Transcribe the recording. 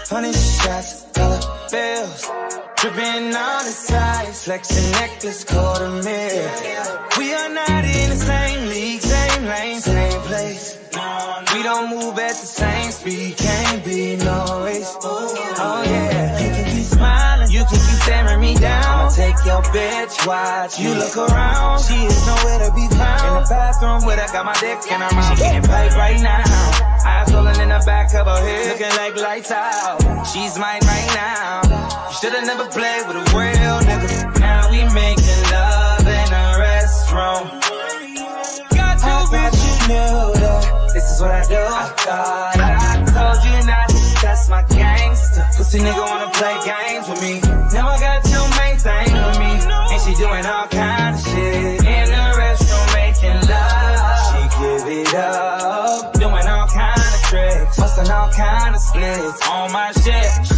100 shots, dollar bills. Dripping on the sides, flexing necklace, quarter mil. We are not in the same league, same lane, same place. We don't move at the same speed, can't be no race. Oh yeah, you can keep smiling, you can keep staring me down. I'ma take your bitch, watch you look around. She is nowhere to be found. In the bathroom where I got my dick in her mouth. She getting paid right now. Eyes rolling in the back of her head, looking like lights out. She's mine right now. You should've never played with a real nigga. Now we making love in a restroom. Got you, bitch, you knew that. This is what I do. I thought I told you not to test my gangster. Pussy nigga wanna play games with me. Now I got your main thing with me, and she doing all kind of shit in the restroom making love. She give it up, doing all kind of tricks, busting all kind of splits on my shit.